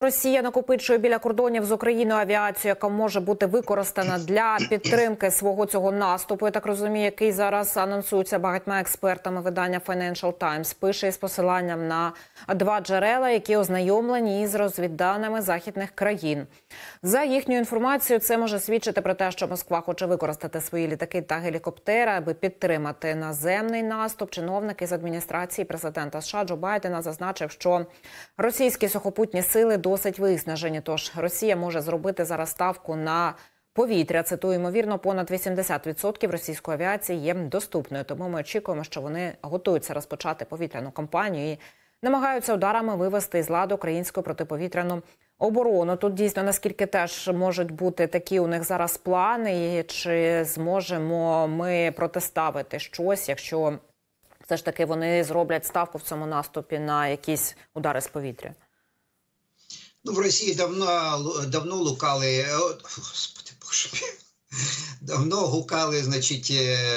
Росія накопичує біля кордонів з Україною авіацію, яка може бути використана для підтримки свого цього наступу. Я так розумію, який зараз анонсується багатьма експертами. Видання Financial Times пише із посиланням на два джерела, які ознайомлені із розвідданими західних країн. За їхньою інформацією, це може свідчити про те, що Москва хоче використати свої літаки та гелікоптери, аби підтримати наземний наступ. Чиновник із адміністрації президента США Джо Байдена зазначив, що російські сухопутні сили досить виснажені, тож Росія може зробити зараз ставку на повітря. Цитую, ймовірно, понад 80% російської авіації є доступною. Тому ми очікуємо, що вони готуються розпочати повітряну кампанію і намагаються ударами вивести із ладу українську протиповітряну оборону. Тут дійсно, наскільки теж можуть бути такі у них зараз плани, і чи зможемо ми протиставити щось, якщо все ж таки вони зроблять ставку в цьому наступі на якісь удари з повітря? Ну, в Росії давно лукали, господи боже, давно гукали, значить,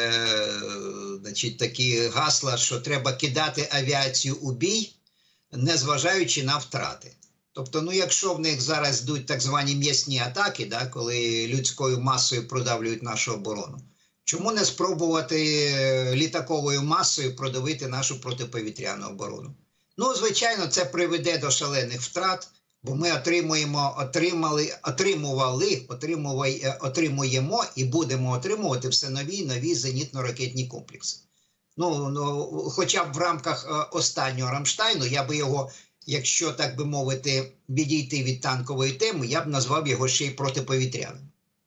такі гасла, що треба кидати авіацію у бій, незважаючи на втрати. Тобто, ну, якщо в них зараз йдуть так звані м'ясні атаки, да, коли людською масою продавлюють нашу оборону, чому не спробувати літаковою масою продавити нашу протиповітряну оборону? Ну, звичайно, це приведе до шалених втрат, бо ми отримуємо і будемо отримувати все нові і нові зенітно-ракетні комплекси. Ну, хоча б в рамках останнього Рамштайну, я би його, якщо, так би мовити, відійти від танкової теми, я б назвав його ще й протиповітряним.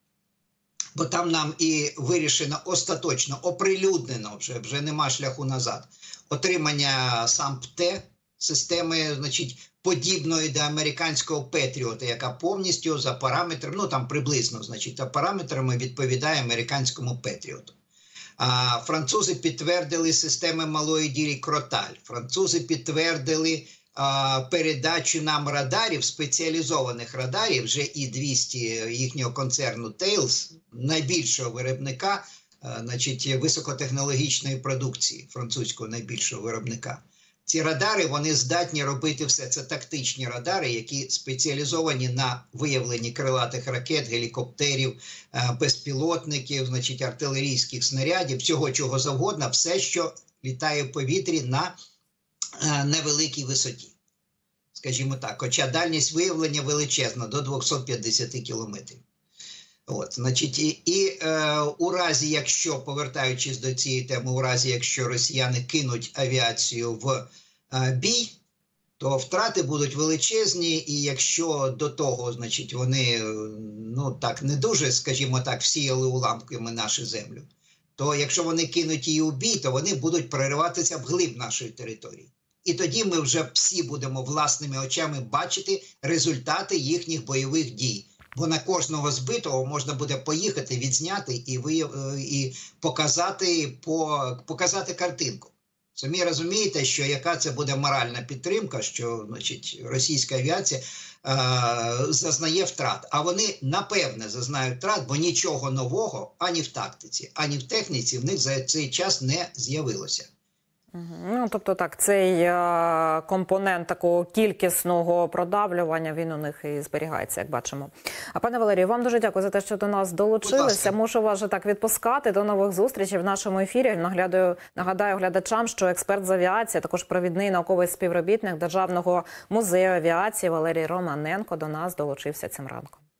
Бо там нам і вирішено остаточно, оприлюднено, вже нема шляху назад, отримання САМП-Т, системи, значить, подібної до американського Петріота, яка повністю за параметрами, ну там приблизно, значить, за параметрами відповідає американському Петріоту. Французи підтвердили системи малої дії Кроталь. Французи підтвердили передачу нам радарів, спеціалізованих радарів, вже І-200 їхнього концерну Тейлс, найбільшого виробника, значить, високотехнологічної продукції, французького найбільшого виробника. Ці радари, вони здатні робити все. Це тактичні радари, які спеціалізовані на виявленні крилатих ракет, гелікоптерів, безпілотників, значить, артилерійських снарядів, всього чого завгодно, все, що літає в повітрі на невеликій висоті. Скажімо так, хоча дальність виявлення величезна, до 250 кілометрів. От, значить, у разі, якщо, повертаючись до цієї теми, у разі, якщо росіяни кинуть авіацію в бій, то втрати будуть величезні, і якщо до того, значить, вони, ну так, не дуже, скажімо так, всіяли уламками нашу землю, то якщо вони кинуть її у бій, то вони будуть прориватися вглиб нашої території. І тоді ми вже всі будемо власними очами бачити результати їхніх бойових дій. Бо на кожного збитого можна буде поїхати, відзняти і показати картинку. Самі розумієте, що яка це буде моральна підтримка, що, значить, російська авіація зазнає втрат. А вони, напевне, зазнають втрат, бо нічого нового ані в тактиці, ані в техніці в них за цей час не з'явилося. Ну, тобто так, цей компонент такого кількісного продавлювання, він у них і зберігається, як бачимо. А пане Валерію, вам дуже дякую за те, що до нас долучилися. Мушу вас вже так відпускати. До нових зустрічей в нашому ефірі. Нагадаю глядачам, що експерт з авіації, також провідний науковий співробітник Державного музею авіації Валерій Романенко до нас долучився цим ранком.